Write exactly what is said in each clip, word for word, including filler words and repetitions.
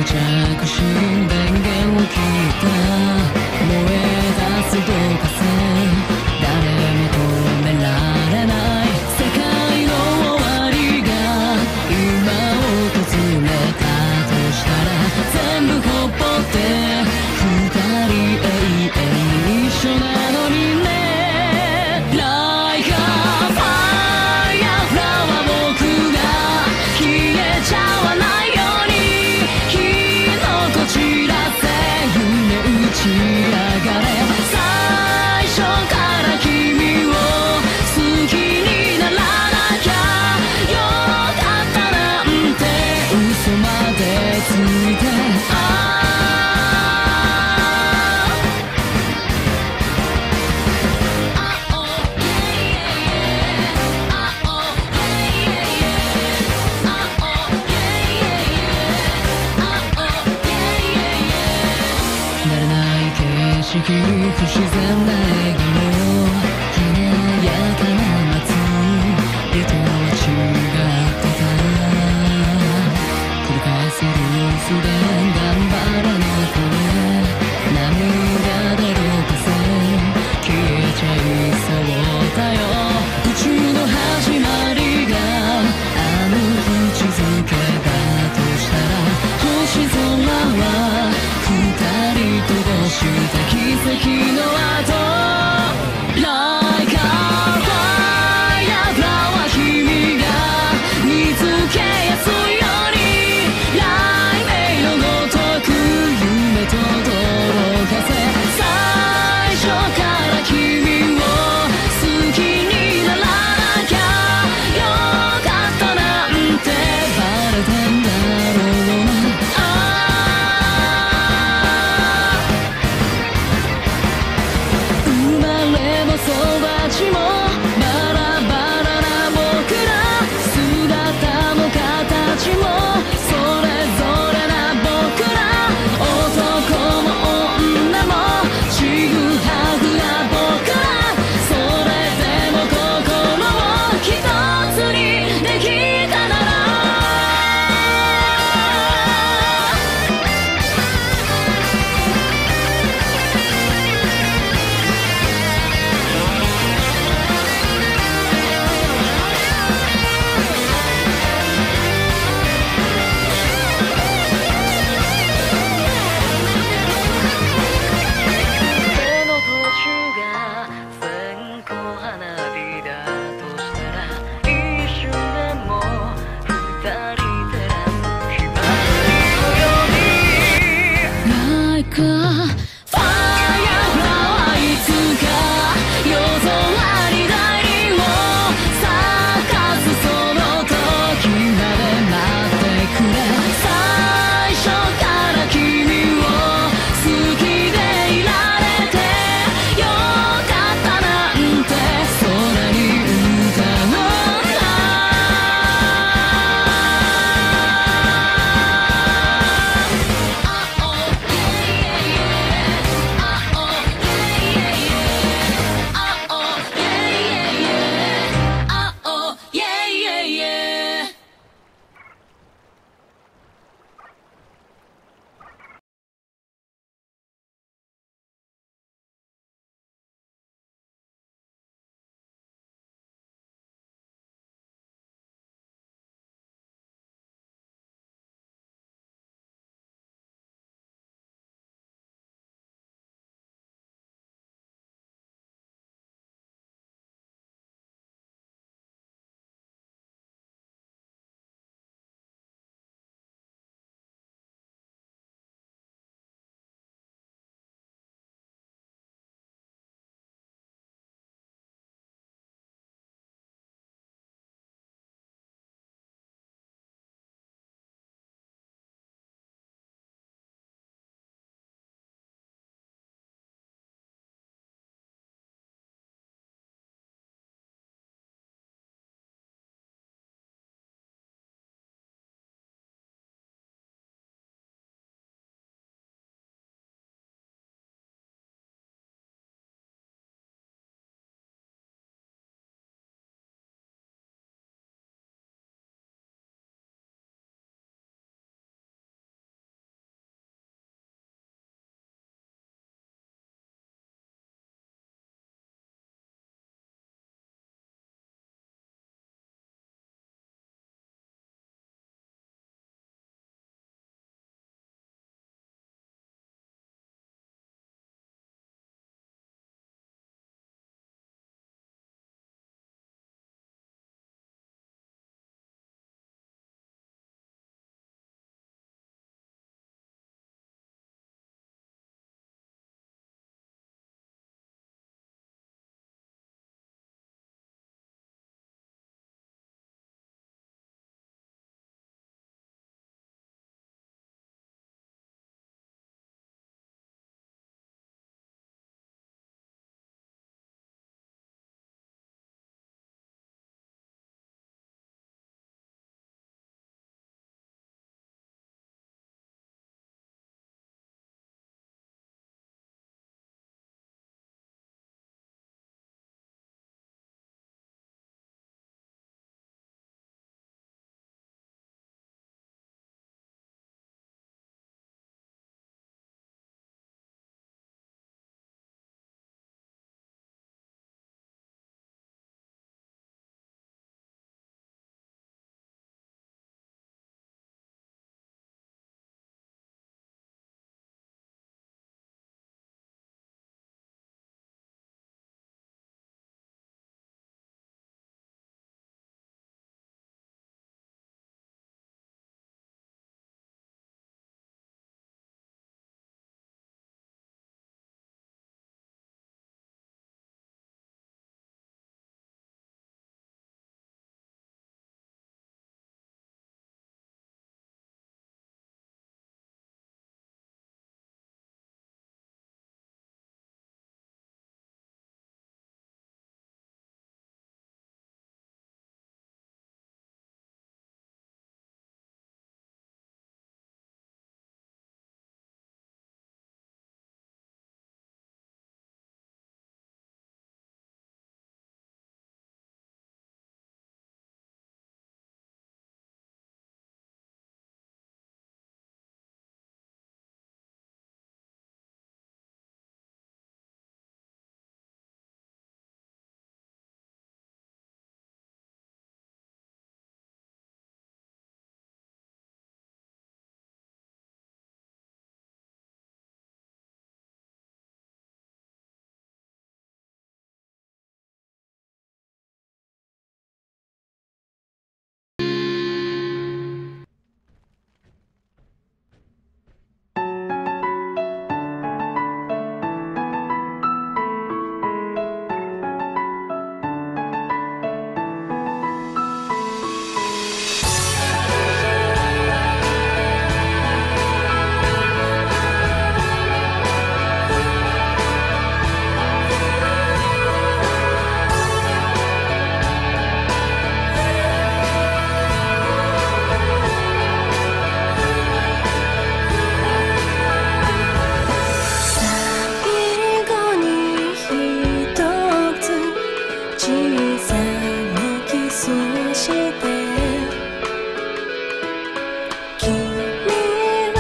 着信電源を切った燃え出す導火線誰も止められない世界の終わりが今訪れたとしたら全部ほっぽって二人永遠一緒なのにね Like a fireflower 僕が消えちゃわないように火のこちらせ夢打ち上がれ最初から君を好きにならなきゃよかったなんて嘘までついて不自然な笑顔華やかな夏人は違ってた繰り返すルースで頑張らなくね涙でろ過線消えちゃいそうだよ宇宙の始まりがあの日続けだとしたら星空は二人とどした奇跡の後 Like a fireflower 君が見つけやすいように雷鳴のごとく夢と驚かせ最初から君を好きにならなきゃよかったなんてバレてんだろうな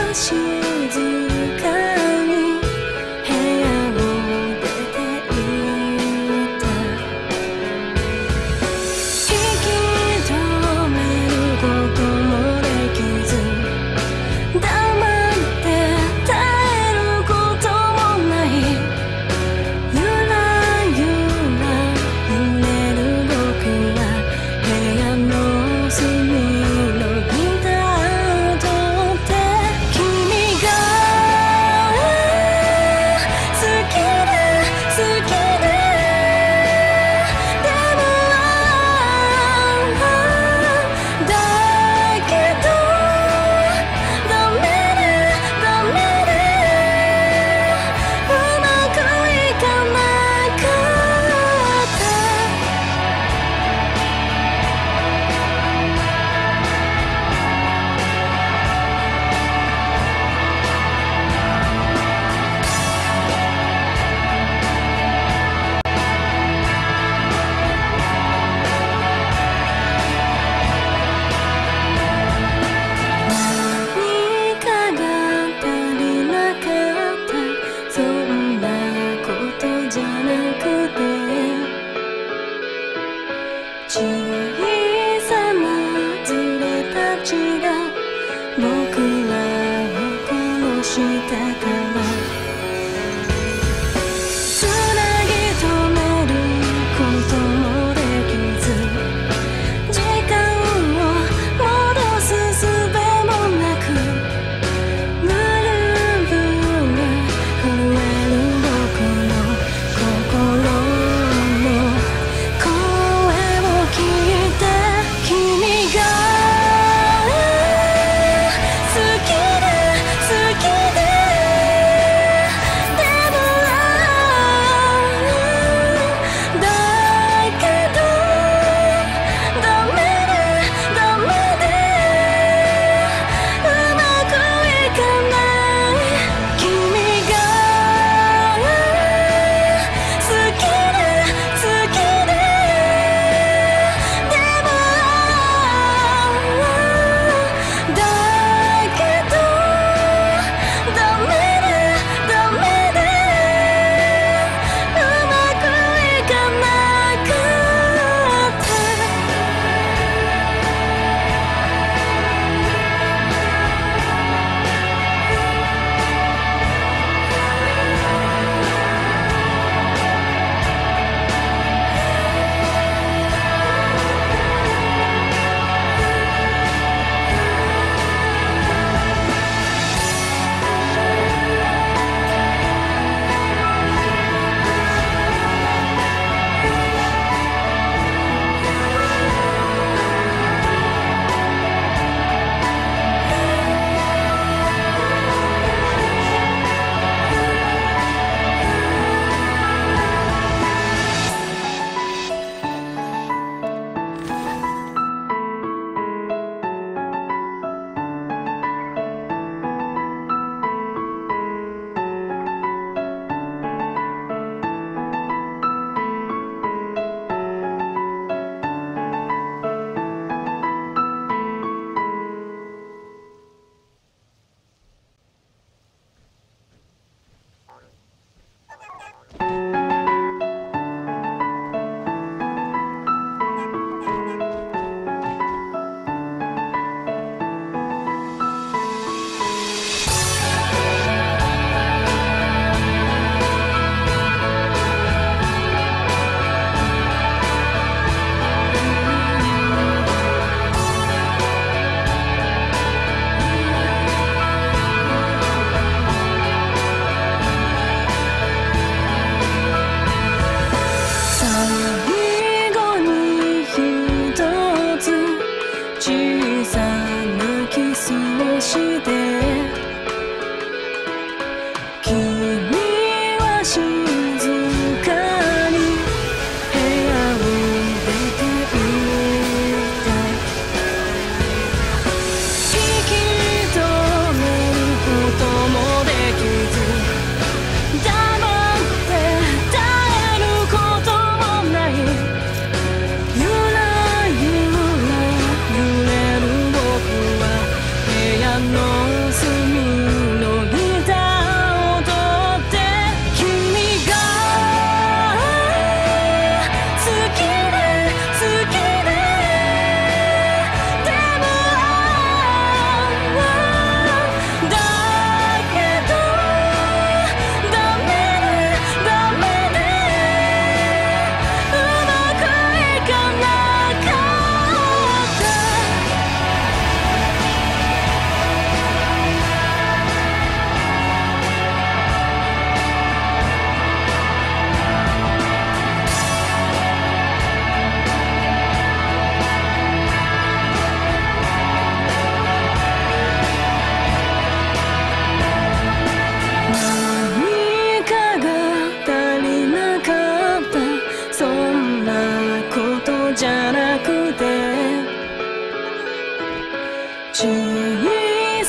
の隅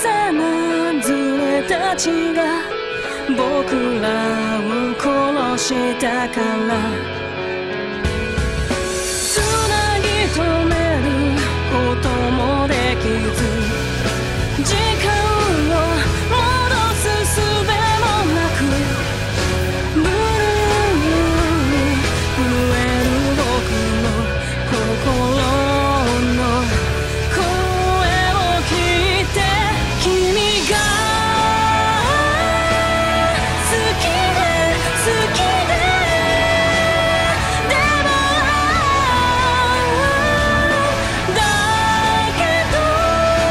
さなズレたちが僕らを殺したからつなぎ止めることもできず時間を戻す術もなくブルーに震える僕の心の声を聞いて君が好きで好きででもだけど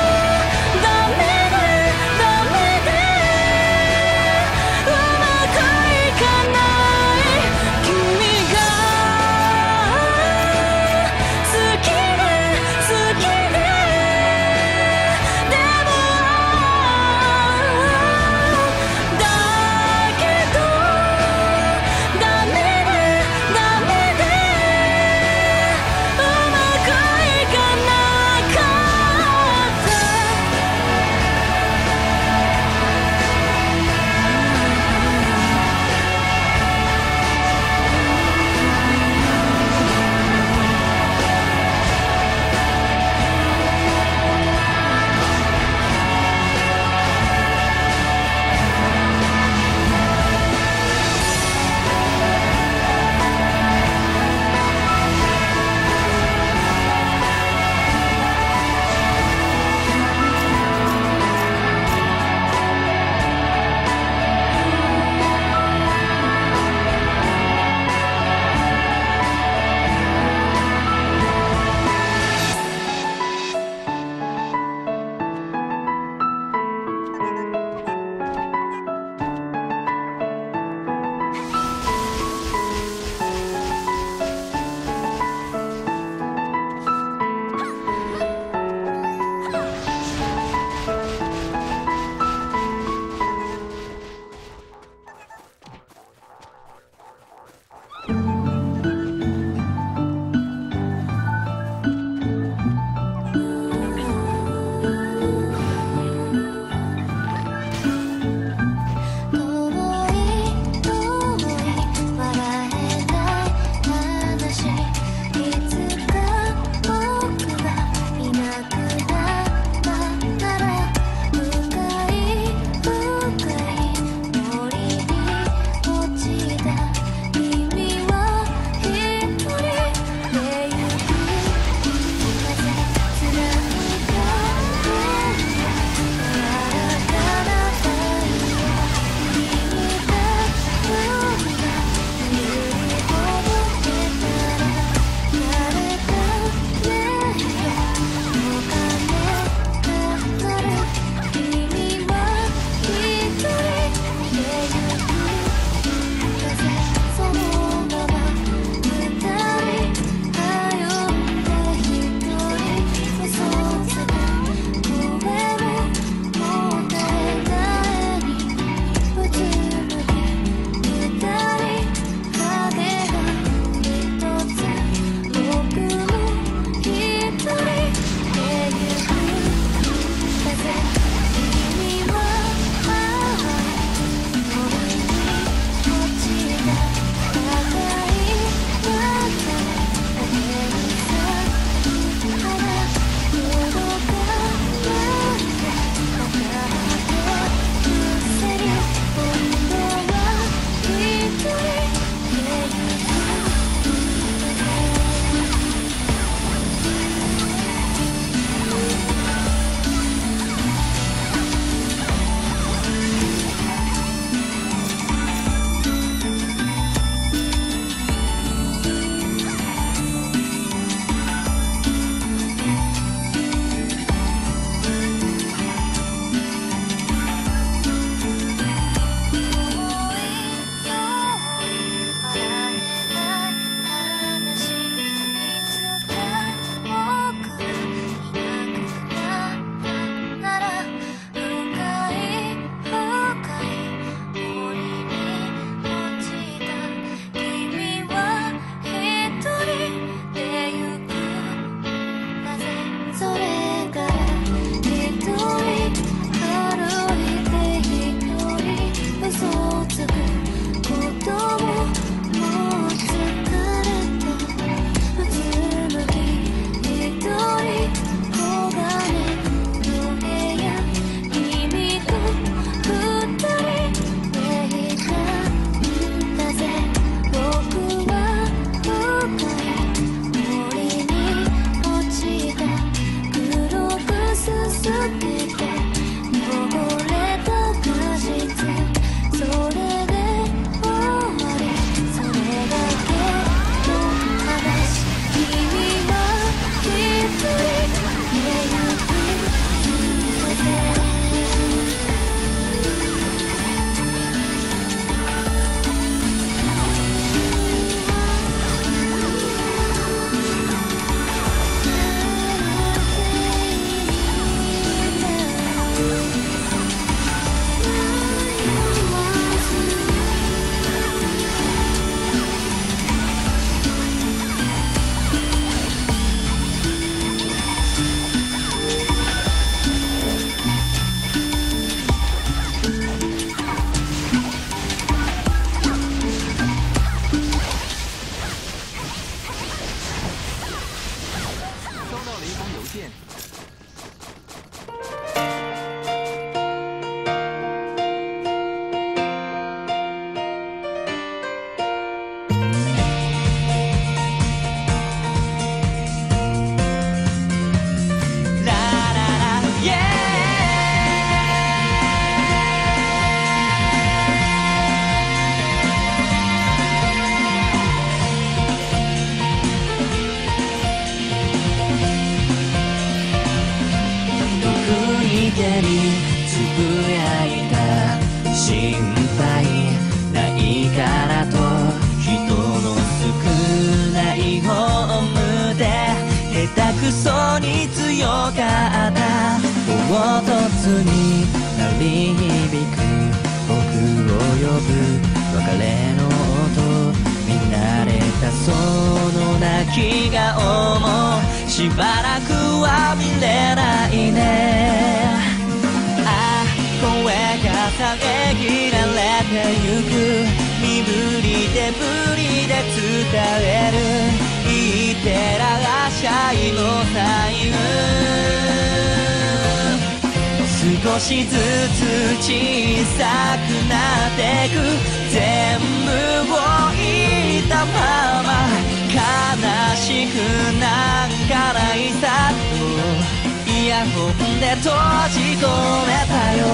ぶやいた心配ないからと人の少ないホームで下手くそに強かった唐突に鳴り響く僕を呼ぶ別れの音見慣れたその泣き顔もしばらくは見れないねああ声が遮られてゆく身振り手振りで伝えるいってらっしゃいのサイン少しずつ小さくなってく全部を言ったまま悲しくなんかないさとイヤホンで閉じ込めたよ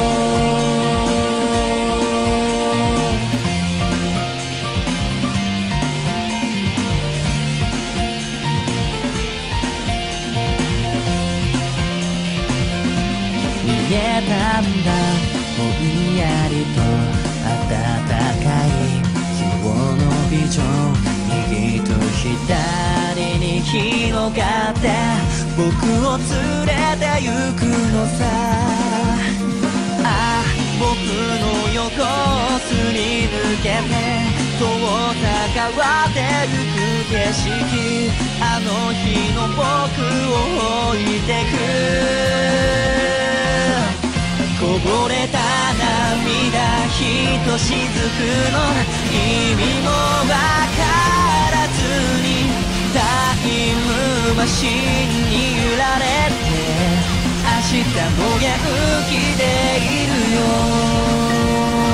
逃げたんだぼんやりと暖かい今日のビジョン右と左に広がって僕を連れて行くのさああ僕の横をすり抜けて遠ざかってゆく景色あの日の僕を置いてくこぼれた涙ひとしずくの意味もわからずにタイムマシンに揺られて明日も元気でいるよ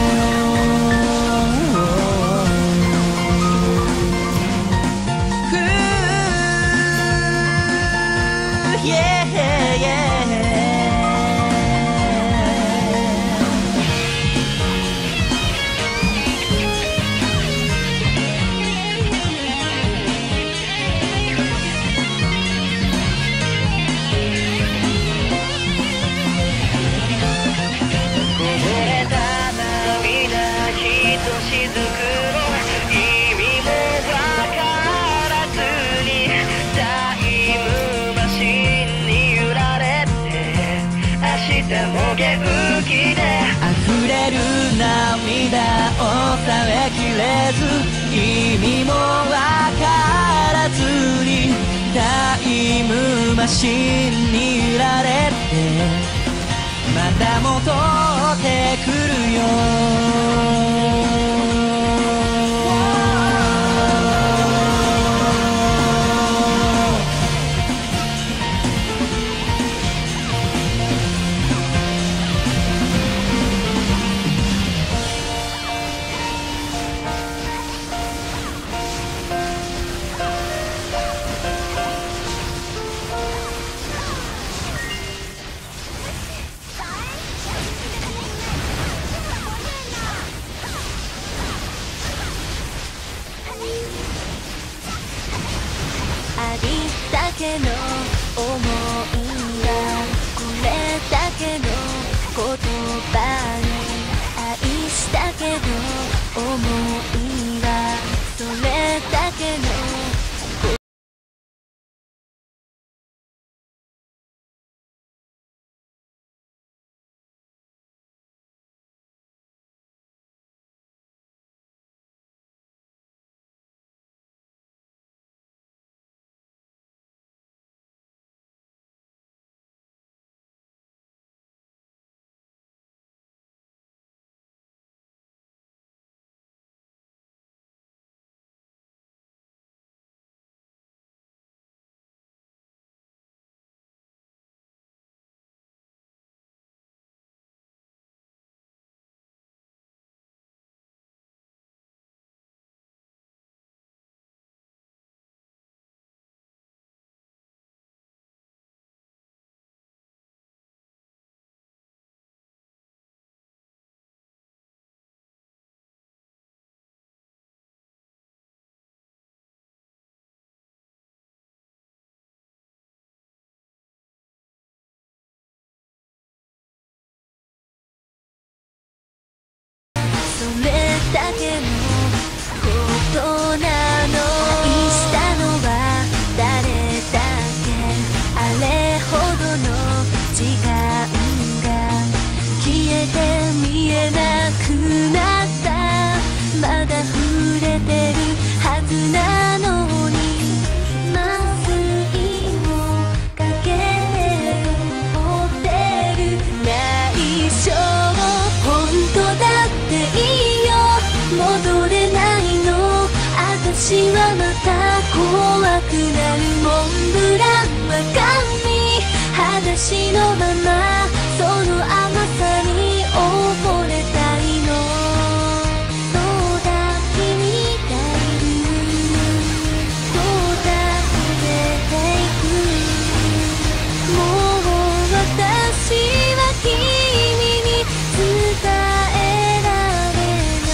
元気で溢れる涙を抑えきれず意味もわからずにタイムマシンに揺られてまた戻ってくるよありったけの想いがこれだけの言葉に愛したけど思いはそれだけのくなった。まだ触れてるはずなのに麻酔をかけて追ってる内緒。本当だっていいよ、戻れないの。私はまた怖くなる。モンブランは神、裸足のままその甘さに溺れたいの。どうだ君がいる、どうだ触れていく。もう私は君に伝えられない。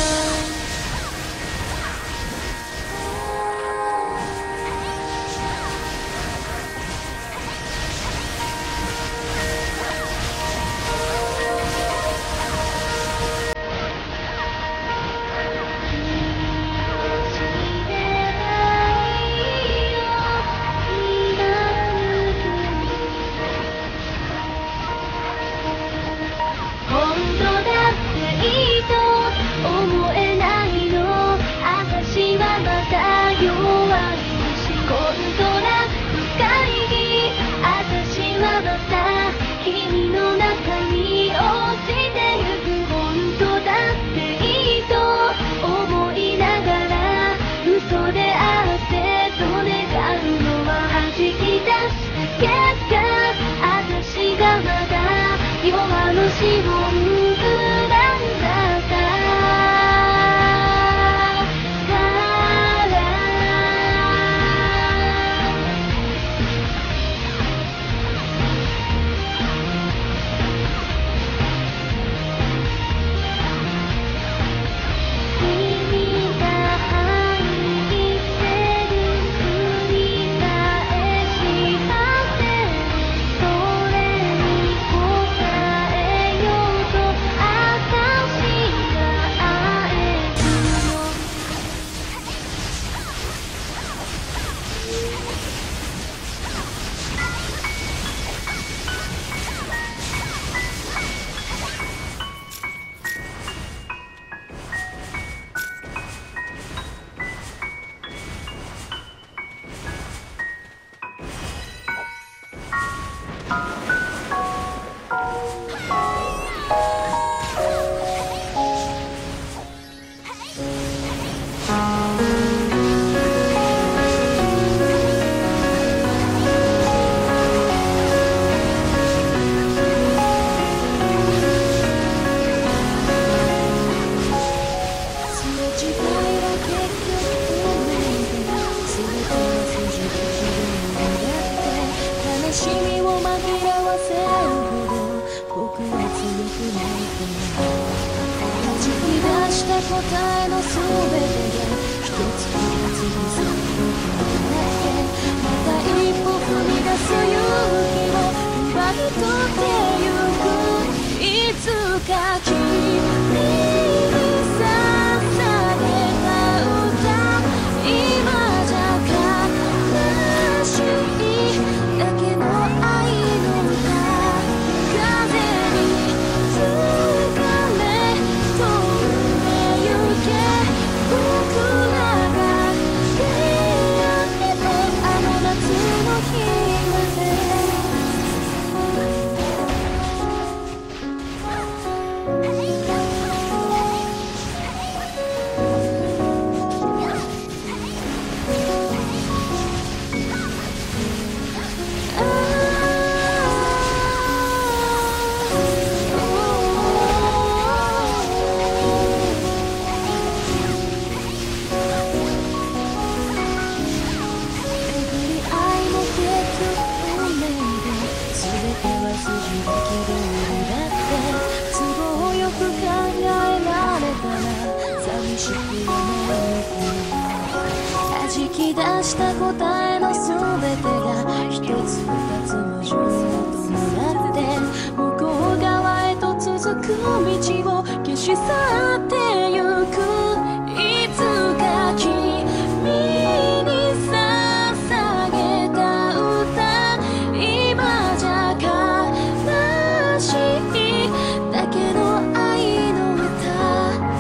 本当だっていいと思えないの。私はまだ弱いし、コントラ会議。私はまた君の中に落ちてゆく。本当だっていいと思いながら嘘であってと願うのは弾き出した結果、私がまだ弱虫モンブランだったから。君が入ってる繰り返し果てる。それに応えようと私があえるの。すれ違いは結局運命で、全ては筋が綺麗だって。悲しみを紛らわせるほど僕は強くないから。弾き出した答えの全てが一つ二つにすることになって、また一歩踏み出す勇気を奪い取ってゆく。いつか君に捧げた歌、今じゃ悲しいだけの愛の歌。風に吹かれ飛んでゆけ。僕らが出会ったあの夏の日まで。弾き出した答えのすべてが一つ二つ矛盾となって、向こう側へと続く道を消し去ってゆく。いつか君に捧げた歌、今じゃ悲しいだけの愛の歌。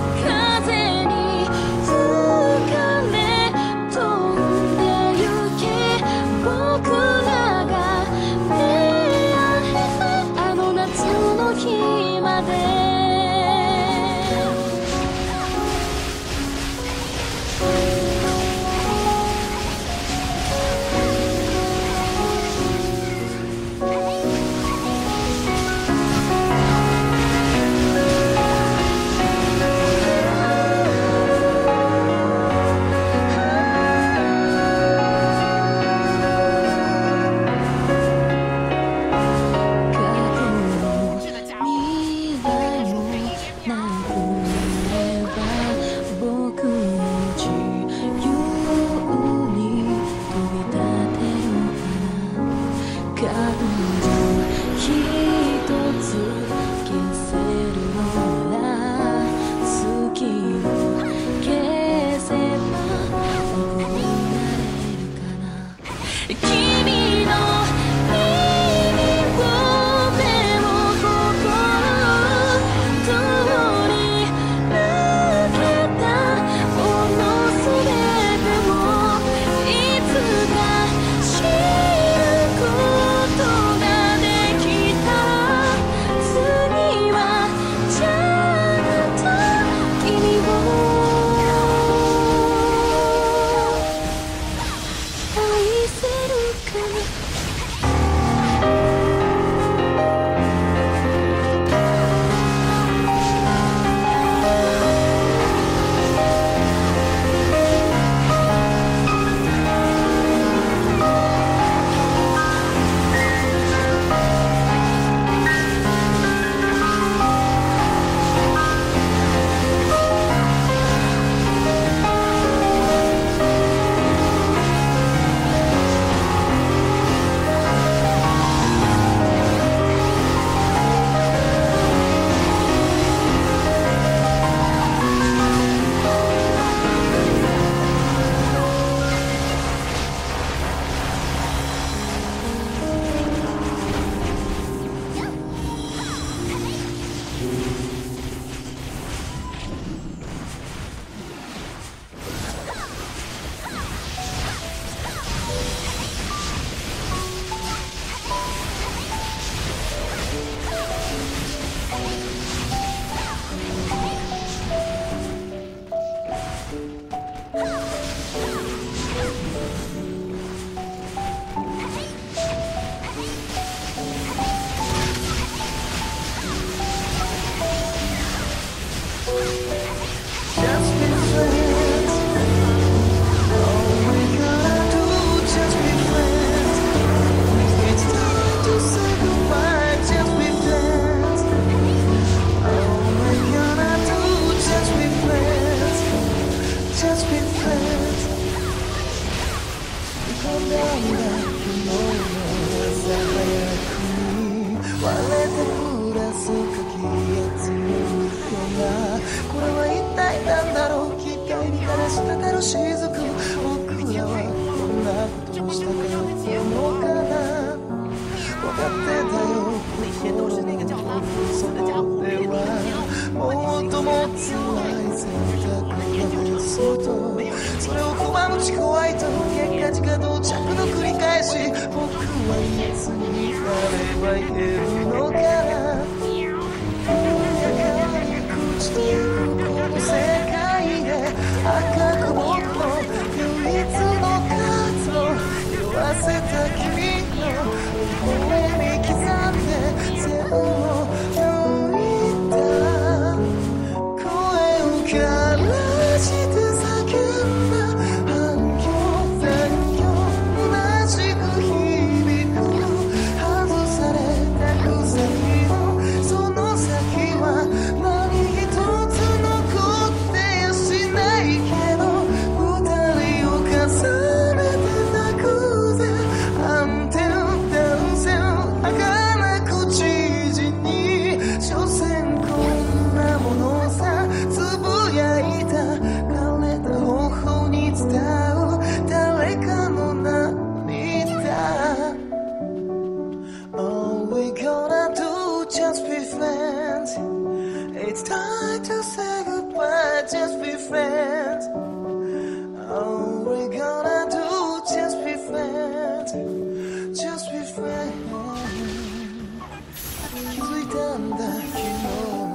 気づいたんだ昨日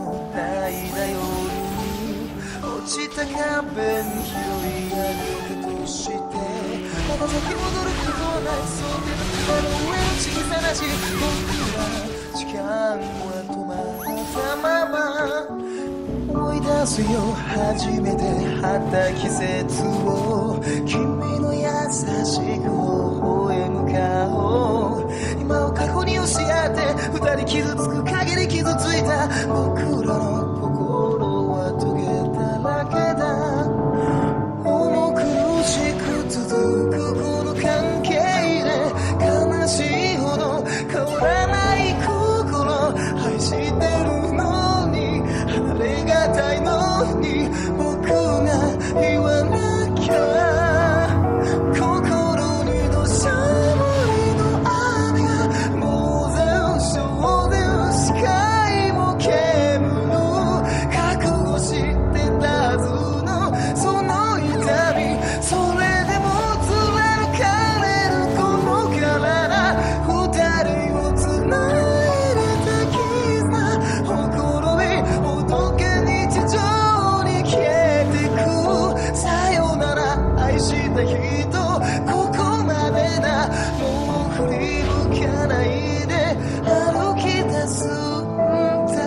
長弁広い歩きとしてまた先戻ることはないそうで船の上の小さな字僕ら時間は止まったまま思い出すよ初めて会った季節を君の優しく微笑む顔今を過去に押し合って二人傷つく限り傷ついた僕らの心はトゲだらけだ重苦しく続くこの関係で悲しいほど変わらない心愛してるのに離れがたいのに僕が言わなきゃ心に土砂降りの雨がもう残暑で視界も煙る覚悟してたずのその痛みそれでも貫かれるこの体二人をつないでた絆ほころびほどけ日常に消えてくさよなら愛した人ここまでだもう振り向かないで歩き出すんだ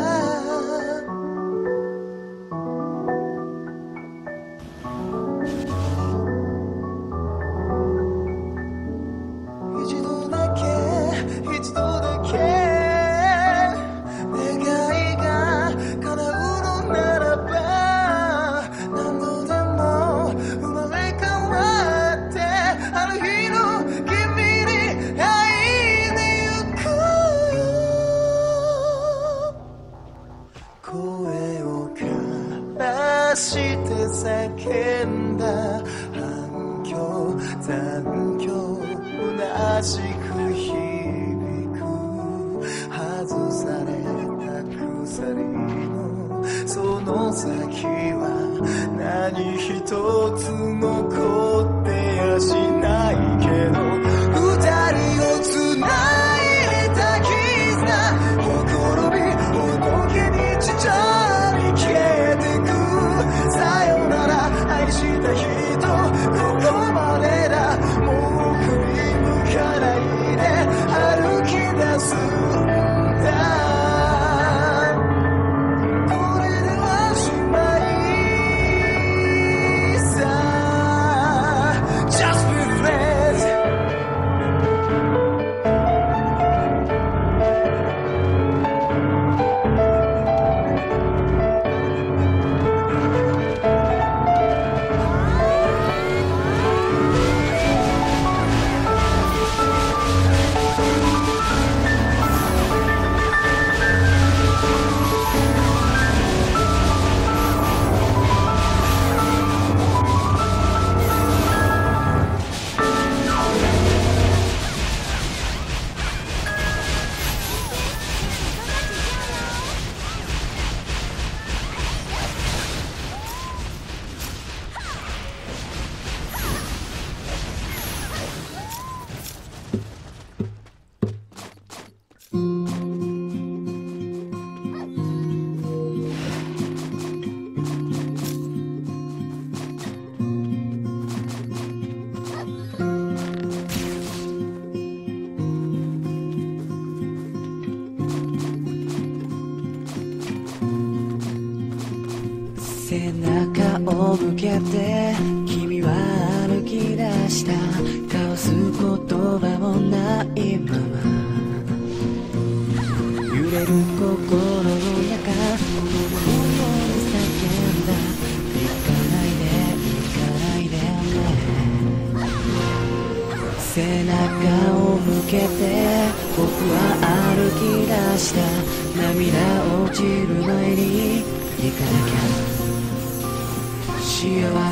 一度だけ一度だけ願いが叶うのならば何度でも生まれ変わってあの日の君に会いに行くよ声を交わして叫んだ反響残響同じく響く外された鎖のその先は何一つ残ってやしないけど二人をつないでた絆ほころびほどけ日常に消えてくさよなら愛した人ここまでだもう振り向かないで歩き出すんだこれではしまいさ Just be friends 背中を向けて君は歩き出した交わす言葉もないまま揺れる心の中このように叫んだ行かないで行かないでね背中を向けて僕は歩き出した涙落ちる前に行かなきゃ幸せすぎるは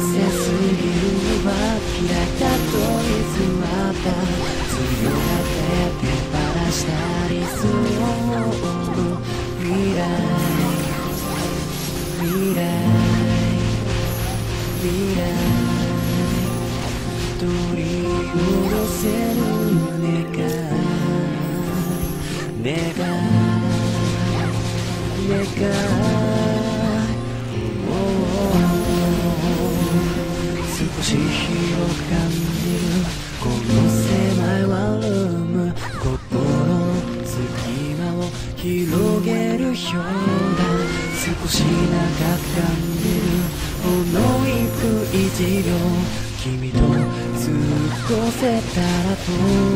嫌いだと偽った強がって手放した理想の未来未来未来取り戻せる願い願い願いし広がるこの狭いワンルーム、心の隙間を広げるようだ。少し長く感じるほんのいく一秒、君と過ごせたらと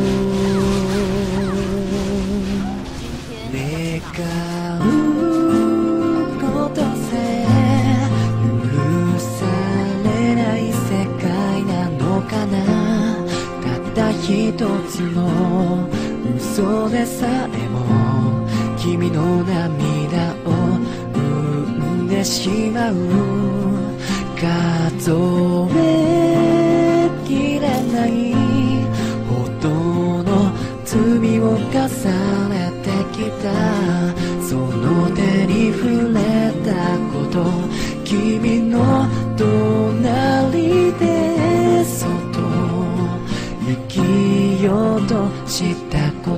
願うことさえ許されない世界なのかな。たった一つの嘘でさえも君の涙を生んでしまう。数えきれないほどの罪を重ねてきた。その手に触れたこと、君の隣でそっと生きようとしたこと。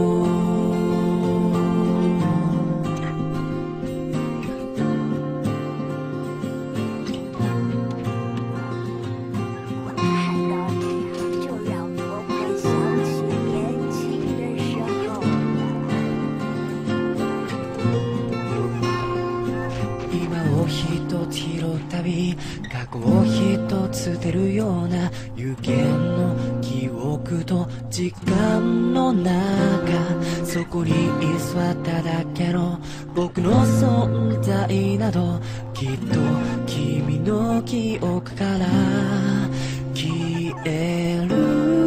一つ拾うたび過去を一つ捨てるような有限の記憶と時間の中、そこに居座っただけの僕の存在など、きっと君の記憶から消える。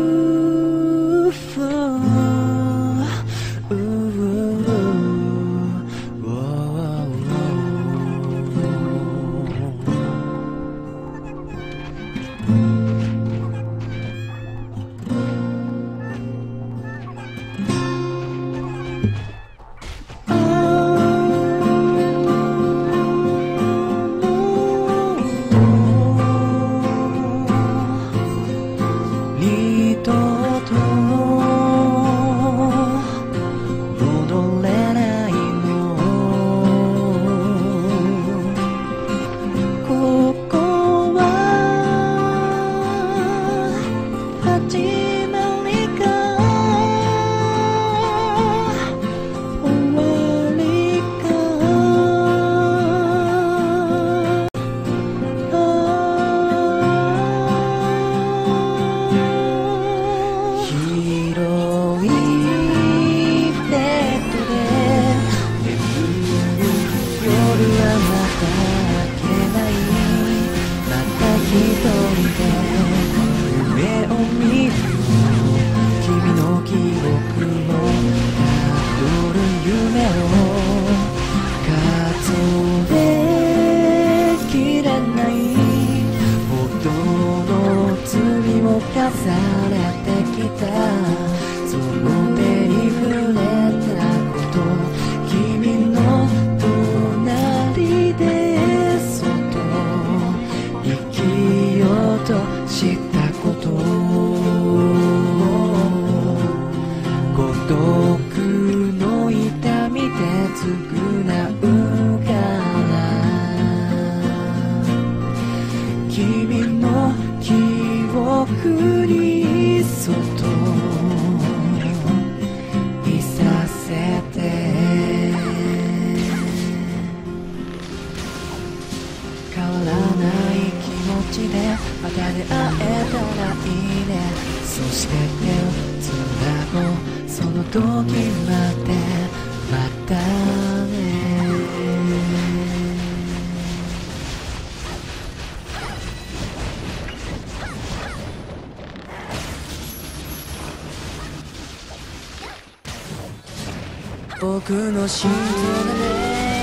僕の心臓がね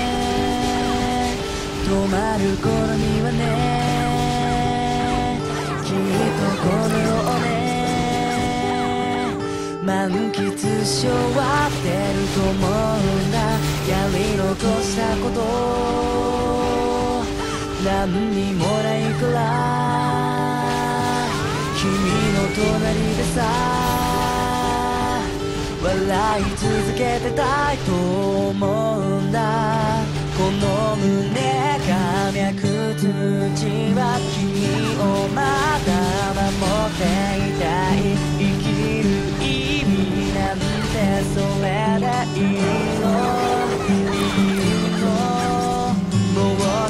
止まる頃にはね、きっとこの世をね満喫し終わってると思うんだ。やり残したこと何にもないから君の隣でさ笑い続けてたいと思うんだ。この胸が脈土は君を待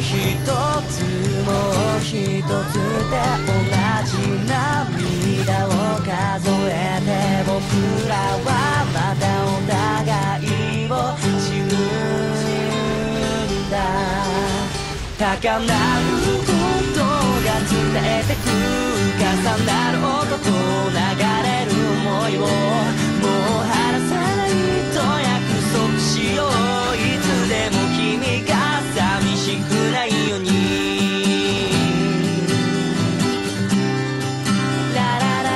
一つもう一つで同じ涙を数えて僕らはまたお互いを知るんだ。高鳴ることが伝えてく重なる音と流れる想いをもう離さないと約束しよう。いつでも君が寂しくないように。ラララ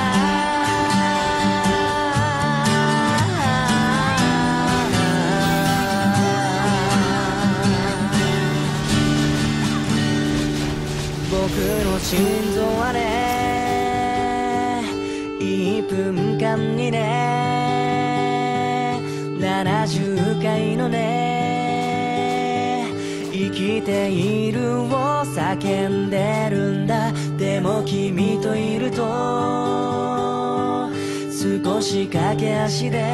僕の心臓はねいっぷんかんにねななじゅっかいのね生きているを叫んでるんだ。でも君といると少し駆け足で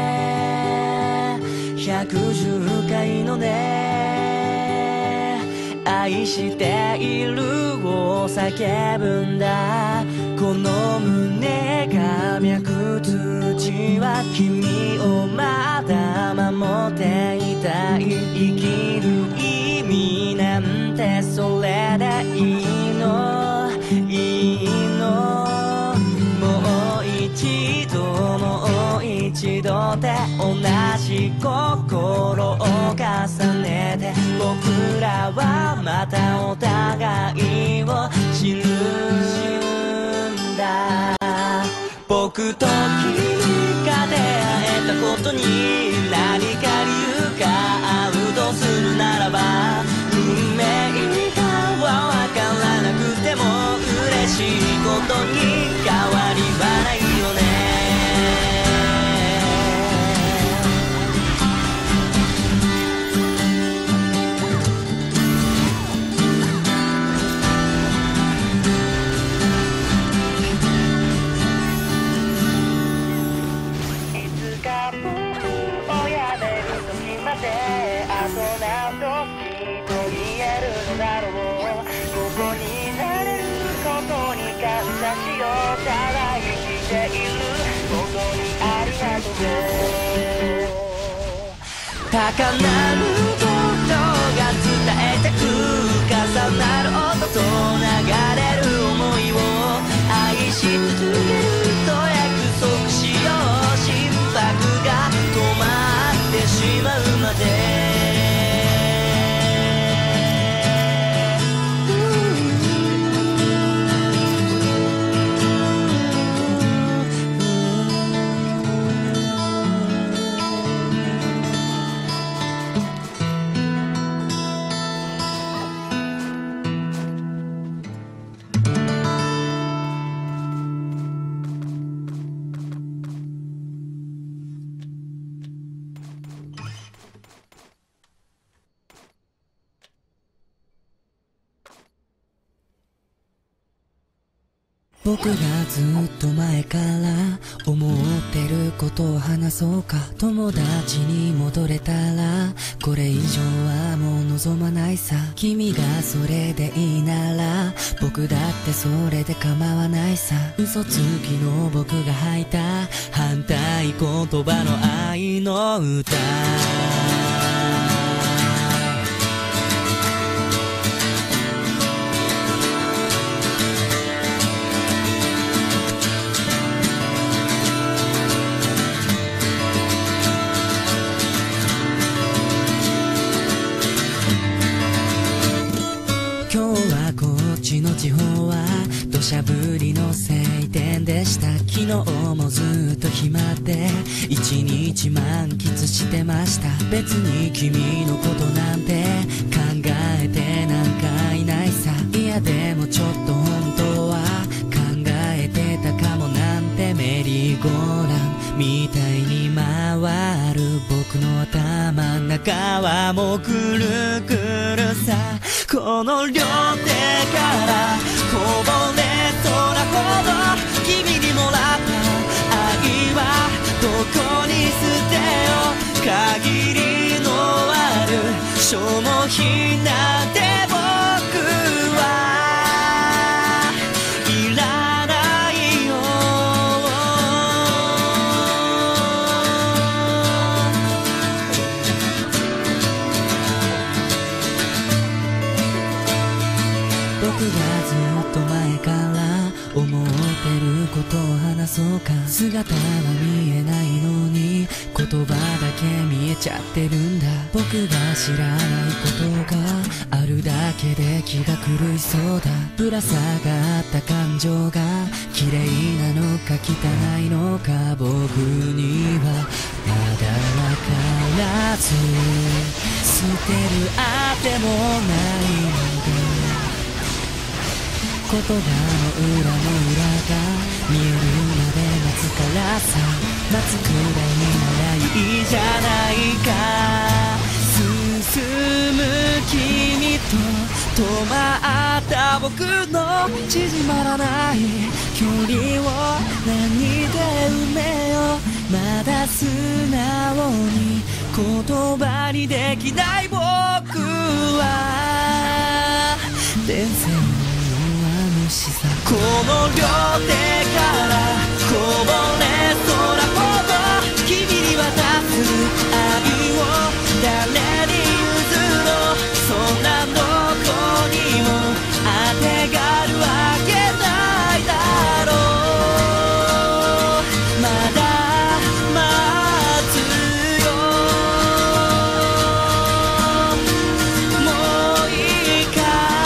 ひゃくじゅっかいのね愛しているを叫ぶんだ。この胸が脈土は君をまだ守っていたい。生きる意味なんてそれでいいのいいの。もう一度もう一度で同じ心を重ねて僕らはまたお互いを知るんだ。僕と君が出会えたことに何か理由があるとするならば運命がわからなくても嬉しいことに変わりはないよね。高鳴ることが伝えてく重なる音と流れる想いを愛し続けると約束しよう。心拍が止まってしまうまで僕がずっと前から思ってることを話そうか。友達に戻れたらこれ以上はもう望まないさ。君がそれでいいなら僕だってそれで構わないさ。嘘つきの僕が吐いた反対言葉の愛の歌。今日はこっちの地方は土砂降りの晴天でした。昨日もずっと暇で一日満喫してました。別に君のことなんて考えてなんかいないさ。いやでもちょっと本当は考えてたかもなんて。メリーゴーランみたいに回る僕の頭ん中はもうくるくるさ。この両手からこぼれそうなほど君にもらった愛はどこに捨てよう。限りのある消耗品なんても僕がずっと前から思ってることを話そうか。姿は見えないのに言葉だけ見えちゃってるんだ。僕が知らないことがあるだけで気が狂いそうだ。ぶら下がった感情が綺麗なのか汚いのか、僕にはまだわからず、捨てるあてもないのだ。言葉の裏の裏が見えるまで待つからさ、待つくらいならいいじゃないか。進む君と止まった僕の縮まらない距離を何で埋めよう。まだ素直に言葉にできない僕は電線この両手からこぼれ空ほど君に渡す愛を誰に譲ろう。そんなどこにも当てがあるわけないだろう。まだ待つよ、もういいか。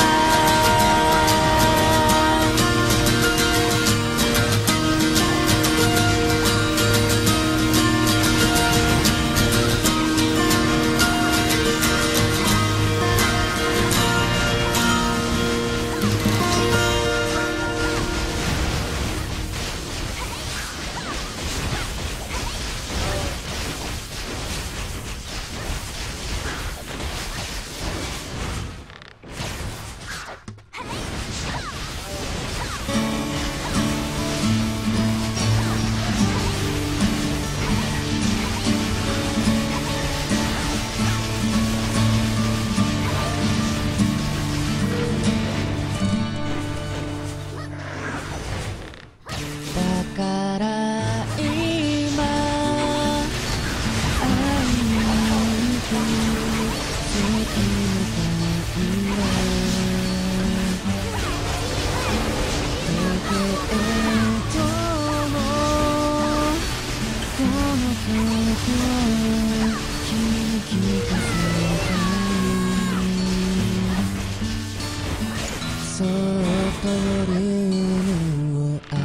そっと夜を当てて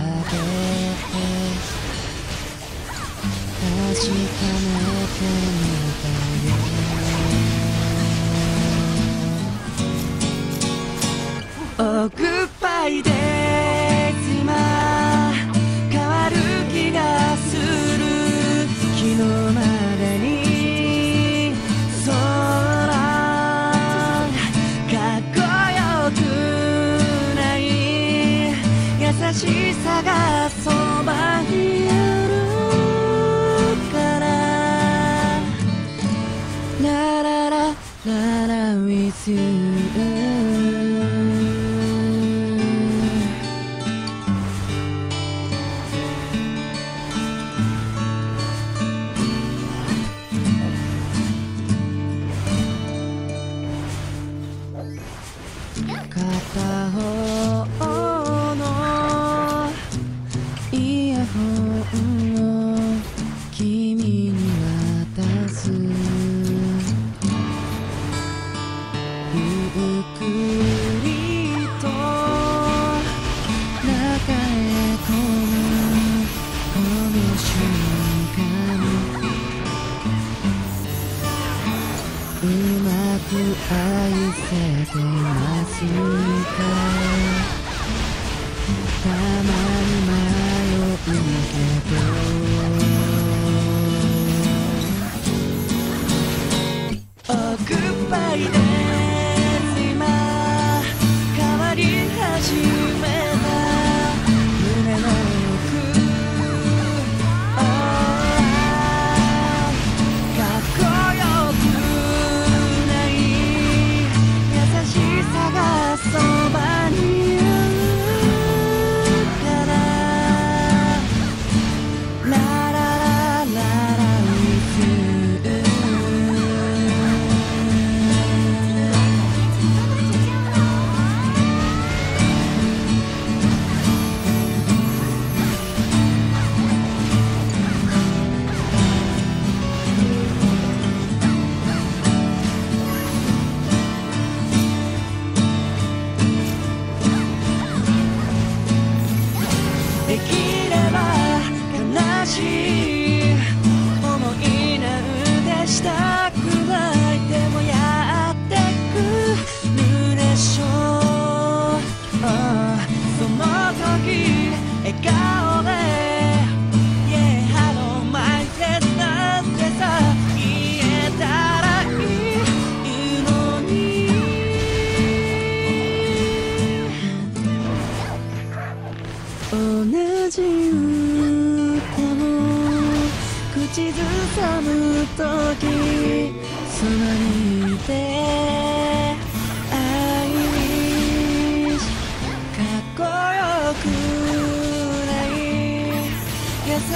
確かめてみたよ。オーグッバイです今変わる気がする。昨日までに空かっこよくない優しさがそばにあるからラララララ with you。片方のイヤホンを君に渡す。ゆっくりと中へ込むこの瞬間、うまく愛せてますか。たまに迷うけど、オーグッバイです今変わり始めた胸の奥。かっこよくない優しさがそばにあるから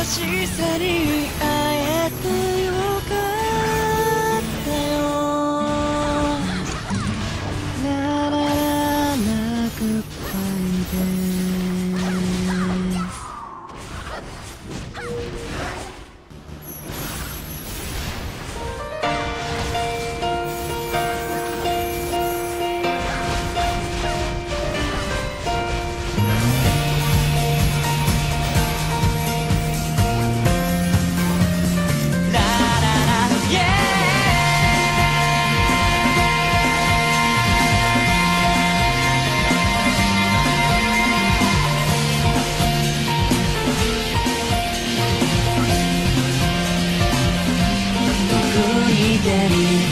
しさに会えてよかったよ。ララララグッバイです。つぶやい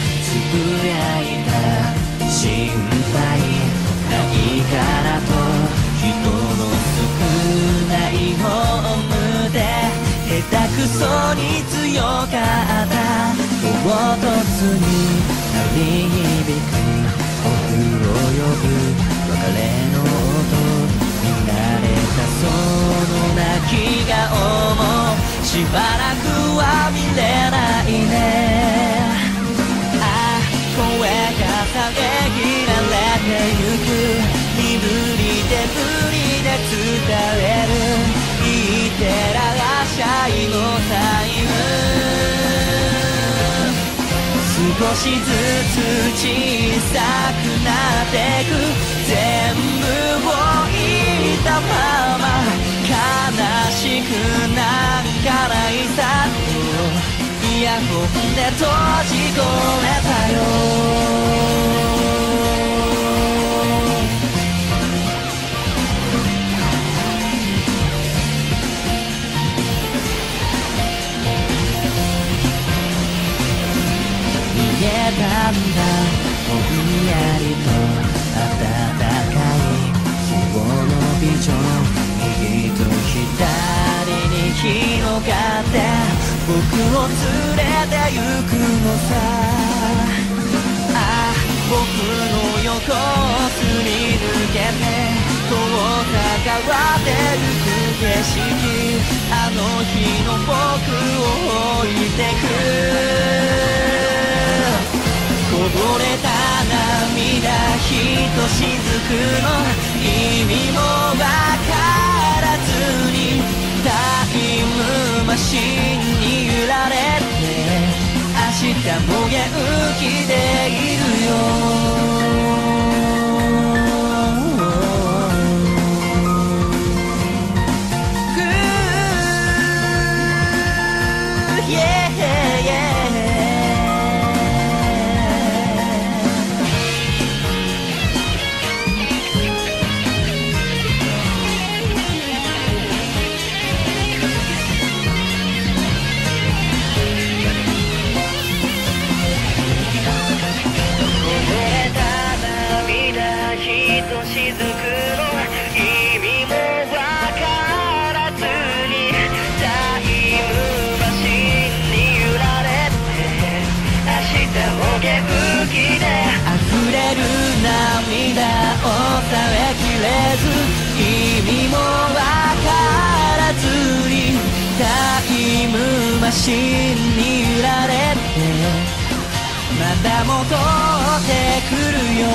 た心配ないからと人の少ないホームで下手くそに強かった唐突に鳴り響くオフを呼ぶ別れの音見慣れたその泣き顔もしばらくは見れないね。声が遮られてゆく身振り手振りで伝えるいってらっしゃいのタイム少しずつ小さくなってく全部を言ったまま悲しくなんかないさとイヤホンで閉じ込めたよ。逃げたんだぼんやりと暖かい希望のビジョン右と左に広がって僕を連れて行くのさ。ああ僕の横をすり抜けて遠ざかってゆく景色あの日の僕を置いてくこぼれた涙ひとしずくの意味もわからずにタイムマシンに揺られて明日も元気でいるよ。涙を抑えきれず意味もわからずにタイムマシンに揺られてまた戻ってくるよ。